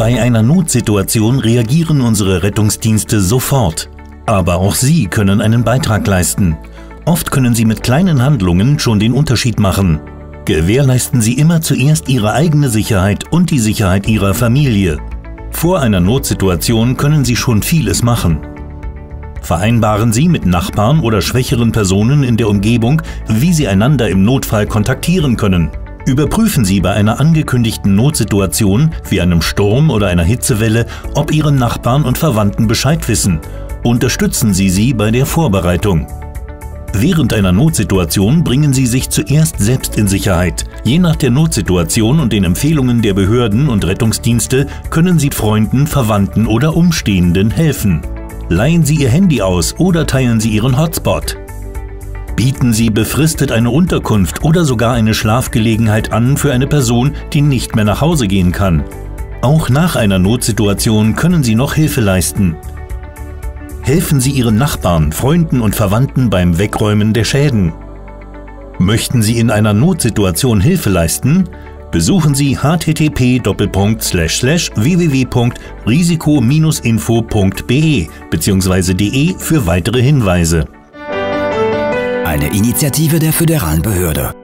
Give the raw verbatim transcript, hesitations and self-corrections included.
Bei einer Notsituation reagieren unsere Rettungsdienste sofort. Aber auch Sie können einen Beitrag leisten. Oft können Sie mit kleinen Handlungen schon den Unterschied machen. Gewährleisten Sie immer zuerst Ihre eigene Sicherheit und die Sicherheit Ihrer Familie. Vor einer Notsituation können Sie schon vieles machen. Vereinbaren Sie mit Nachbarn oder schwächeren Personen in der Umgebung, wie Sie einander im Notfall kontaktieren können. Überprüfen Sie bei einer angekündigten Notsituation, wie einem Sturm oder einer Hitzewelle, ob Ihre Nachbarn und Verwandten Bescheid wissen. Unterstützen Sie sie bei der Vorbereitung. Während einer Notsituation bringen Sie sich zuerst selbst in Sicherheit. Je nach der Notsituation und den Empfehlungen der Behörden und Rettungsdienste können Sie Freunden, Verwandten oder Umstehenden helfen. Leihen Sie Ihr Handy aus oder teilen Sie Ihren Hotspot. Bieten Sie befristet eine Unterkunft oder sogar eine Schlafgelegenheit an für eine Person, die nicht mehr nach Hause gehen kann. Auch nach einer Notsituation können Sie noch Hilfe leisten. Helfen Sie Ihren Nachbarn, Freunden und Verwandten beim Wegräumen der Schäden. Möchten Sie in einer Notsituation Hilfe leisten? Besuchen Sie h t t p Doppelpunkt Slash Slash w w w Punkt risiko Bindestrich info Punkt b e bzw. de für weitere Hinweise. Eine Initiative der föderalen Behörde.